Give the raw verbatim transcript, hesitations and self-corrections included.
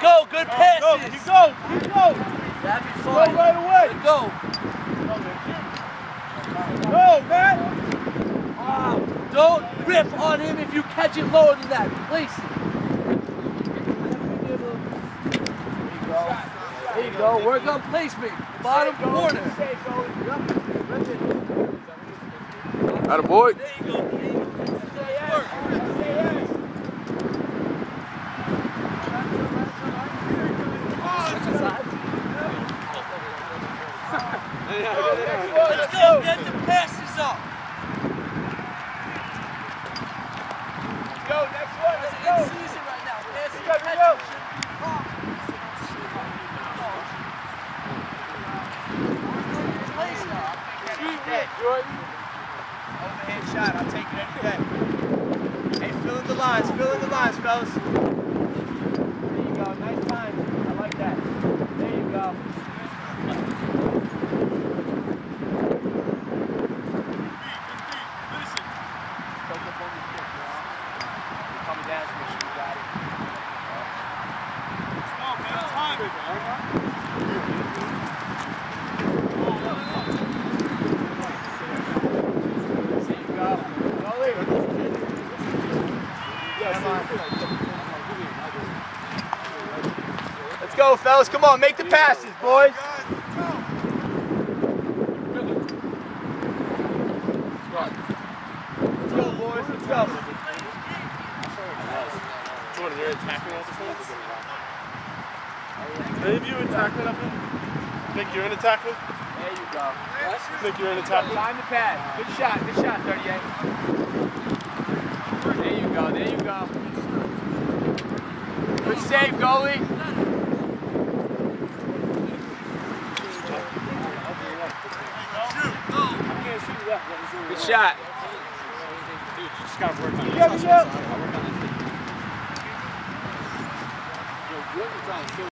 go. Good passes. Go, keep going. Keep going. That'd be Go fine. right away. Good go. Go, Matt. Wow. Don't rip on him if you catch it lower than that. Place it. There you go. Work on placement. Bottom corner. Atta boy. There you go. There you go. Work. Let's go. Get the passes up. Go, next one. It's Let's go. in season right now. Passing Go, and go. catching should be wrong. Place now. Overhand shot. I'll take it any day. Hey, fill in the lines. Fill in the lines, fellas. There you go. Nice time. I like that. There you go. Coming down, so make sure you got it. Come on, man. Time. There you go. Go leave. Come on. Let's go, fellas. Come on, make the passes, boys. Let's go, boys. Let's go. Jordan, you're attacking us. Any of you in tackling up here? Think you're in a tackle? There you go. Think you're in a tackle? Time to pass. Good shot. Good shot, thirty-eight. There you go. There you go. Good save, goalie. Good shot. Dude, you just gotta work on it. Yeah, yeah.